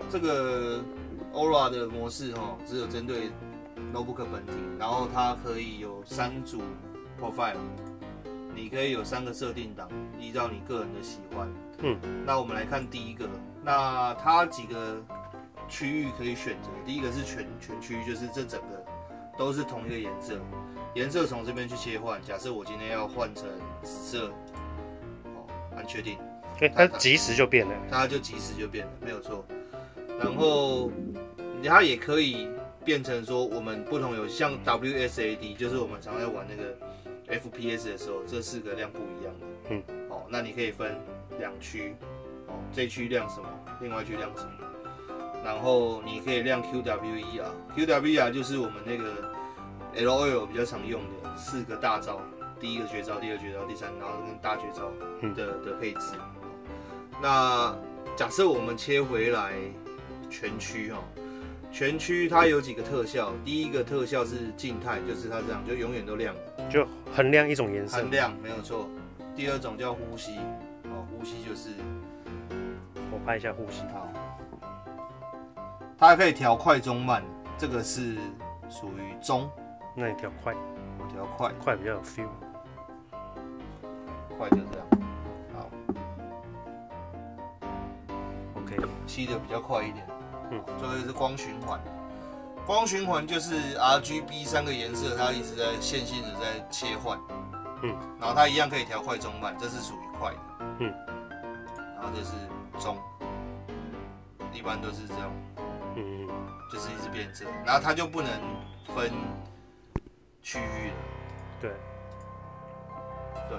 这个 Aura 的模式只有针对 notebook 本体，然后它可以有3组 profile， 你可以有3个设定档，依照你个人的喜欢。那我们来看第一个，那它几个区域可以选择。第一个是全区，就是这整个都是同一个颜色，颜色从这边去切换。假设我今天要换成紫色，按确定， 它即时就变了， 它就即时就变了，没有错。然后它也可以变成说，我们不同游戏，像 WSAD， 就是我们常在玩那个 FPS 的时候，这4个亮不一样的。那你可以分2区，这一区亮什么，另外一区亮什么。然后你可以亮 QWER，QWER 就是我们那个 LOL 比较常用的4个大招，第一个绝招，第二个绝招，第3，然后跟大绝招的配置。那假设我们切回来全区全区它有几个特效，第一个特效是静态，就是它这样就永远都亮， 就很亮一种颜色， 很亮，没有错。第二种叫呼吸，呼吸就是我拍一下呼吸， 好，它还可以调快中慢，这个是属于中， 那你调快， 我调快， 快比较有 feel， 快就这样，好 ，OK， 吸的比较快一点。最后是光循环，光循环就是 RGB 3个颜色，它一直在线性的在切换，然后它一样可以调快中慢，这是属于快的，然后这是中，一般都是这样，就是一直变色，然后它就不能分区域了，对，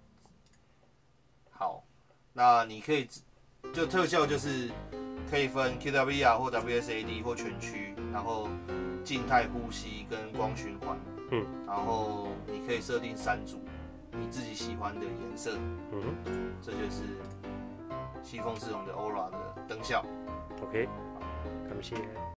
好，那你可以就特效就是可以分 QWER 或 WSAD 或全区，然后静态呼吸跟光循环，然后你可以设定3组你自己喜欢的颜色，这就是西风自动的 Aura 的灯效。 OK，感谢。